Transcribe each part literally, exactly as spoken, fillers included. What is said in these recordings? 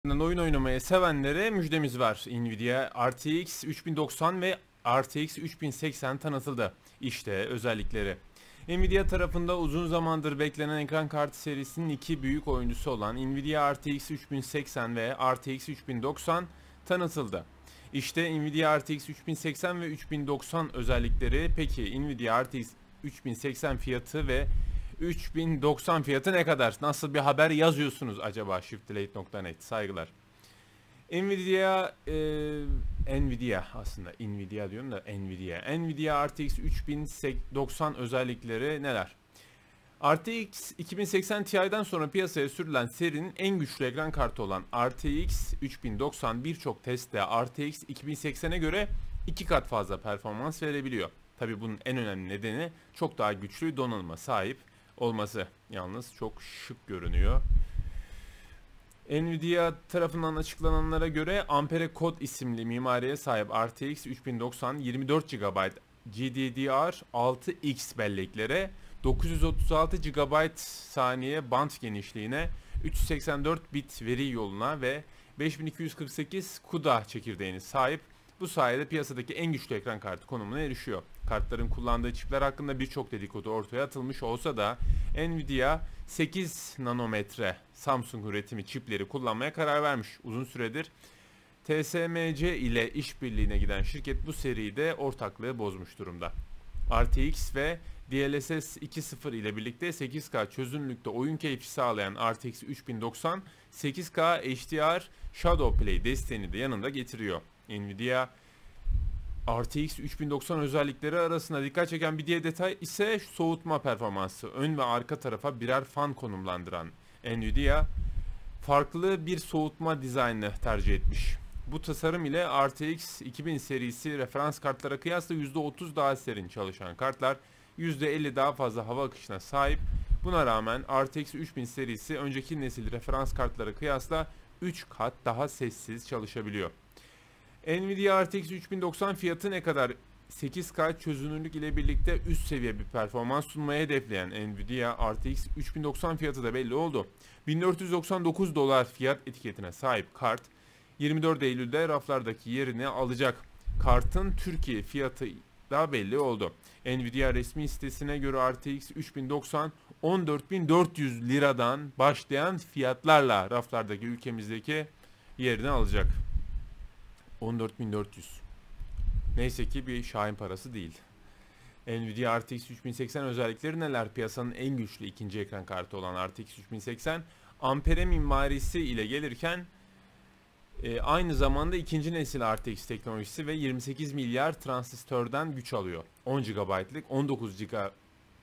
Oyun oynamayı sevenlere müjdemiz var. Nvidia R T X üç bin doksan ve R T X üç bin seksen tanıtıldı. İşte özellikleri. Nvidia tarafında uzun zamandır beklenen ekran kartı serisinin iki büyük oyuncusu olan Nvidia R T X üç bin seksen ve R T X üç bin doksan tanıtıldı. İşte Nvidia R T X üç bin seksen ve üç bin doksan özellikleri. Peki Nvidia R T X üç bin seksen fiyatı ve üç bin doksan fiyatı ne kadar? Nasıl bir haber yazıyorsunuz acaba? shiftdelete nokta net. Saygılar. Nvidia e, Nvidia aslında Nvidia diyorum da Nvidia. Nvidia R T X üç bin doksan özellikleri neler? R T X iki bin seksen Ti'den sonra piyasaya sürülen serinin en güçlü ekran kartı olan R T X üç bin doksan birçok testte R T X iki bin seksene göre iki kat fazla performans verebiliyor. Tabi bunun en önemli nedeni çok daha güçlü donanıma sahip olması. Yalnız çok şık görünüyor. Nvidia tarafından açıklananlara göre Ampere Code isimli mimariye sahip R T X üç bin doksan yirmi dört gigabayt G D D R altı X belleklere, dokuz yüz otuz altı gigabayt saniye band genişliğine, üç yüz seksen dört bit veri yoluna ve beş bin iki yüz kırk sekiz CUDA çekirdeğine sahip. Bu sayede piyasadaki en güçlü ekran kartı konumuna erişiyor. Kartların kullandığı çipler hakkında birçok dedikodu ortaya atılmış olsa da Nvidia sekiz nanometre Samsung üretimi çipleri kullanmaya karar vermiş. Uzun süredir T S M C ile işbirliğine giden şirket bu seride ortaklığı bozmuş durumda. R T X ve D L S S iki nokta sıfır ile birlikte sekiz K çözünürlükte oyun keyfi sağlayan R T X üç bin doksan sekiz K H D R Shadow Play desteğini de yanında getiriyor. Nvidia R T X üç bin doksan özellikleri arasında dikkat çeken bir diğer detay ise soğutma performansı. Ön ve arka tarafa birer fan konumlandıran Nvidia farklı bir soğutma dizaynını tercih etmiş. Bu tasarım ile R T X iki bin serisi referans kartlara kıyasla yüzde otuz daha serin çalışan kartlar yüzde elli daha fazla hava akışına sahip. Buna rağmen R T X üç bin serisi önceki nesil referans kartlara kıyasla üç kat daha sessiz çalışabiliyor. Nvidia R T X üç bin doksan fiyatı ne kadar? sekiz K çözünürlük ile birlikte üst seviye bir performans sunmayı hedefleyen Nvidia R T X üç bin doksan fiyatı da belli oldu. bin dört yüz doksan dokuz dolar fiyat etiketine sahip kart yirmi dört Eylül'de raflardaki yerini alacak. Kartın Türkiye fiyatı da belli oldu. Nvidia resmi sitesine göre R T X üç bin doksan on dört bin dört yüz liradan başlayan fiyatlarla raflardaki ülkemizdeki yerini alacak. on dört bin dört yüz. Neyse ki bir şahin parası değil. Nvidia R T X üç bin seksen özellikleri neler? Piyasanın en güçlü ikinci ekran kartı olan R T X üç bin seksen Ampere mimarisi ile gelirken e, aynı zamanda ikinci nesil R T X teknolojisi ve yirmi sekiz milyar transistörden güç alıyor. on gigabaytlık on dokuz giga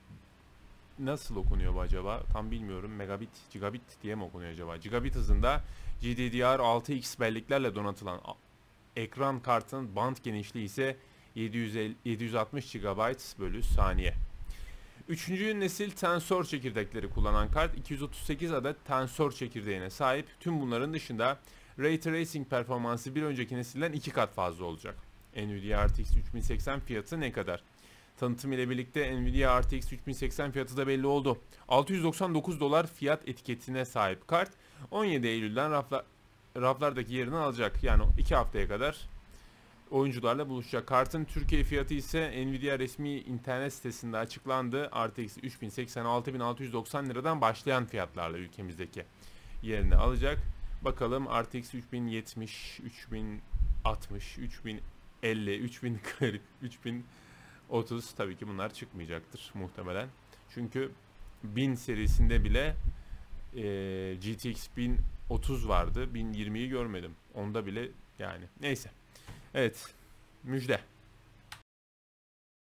nasıl okunuyor bu acaba? Tam bilmiyorum. Megabit, gigabit diye mi okunuyor acaba? Gigabit hızında G D D R altı X belleklerle donatılan ekran kartının band genişliği ise yedi yüz elli, yedi yüz altmış gigabayt bölü saniye. Üçüncü nesil tensör çekirdekleri kullanan kart iki yüz otuz sekiz adet tensör çekirdeğine sahip. Tüm bunların dışında Ray Tracing performansı bir önceki nesilden iki kat fazla olacak. Nvidia R T X üç bin seksen fiyatı ne kadar? Tanıtım ile birlikte Nvidia R T X üç bin seksen fiyatı da belli oldu. altı yüz doksan dokuz dolar fiyat etiketine sahip kart on yedi Eylül'den rafla raflardaki yerini alacak. Yani iki haftaya kadar oyuncularla buluşacak. Kartın Türkiye fiyatı ise Nvidia resmi internet sitesinde açıklandı. R T X üç bin seksen altı bin altı yüz doksan liradan başlayan fiyatlarla ülkemizdeki yerini alacak. Bakalım R T X üç bin yetmiş, üç bin altmış, üç bin elli, üç bin kırk, üç bin otuz tabii ki bunlar çıkmayacaktır muhtemelen. Çünkü bin serisinde bile e, G T X bin otuz vardı. bin yirmiyi görmedim. Onda bile yani. Neyse. Evet. Müjde.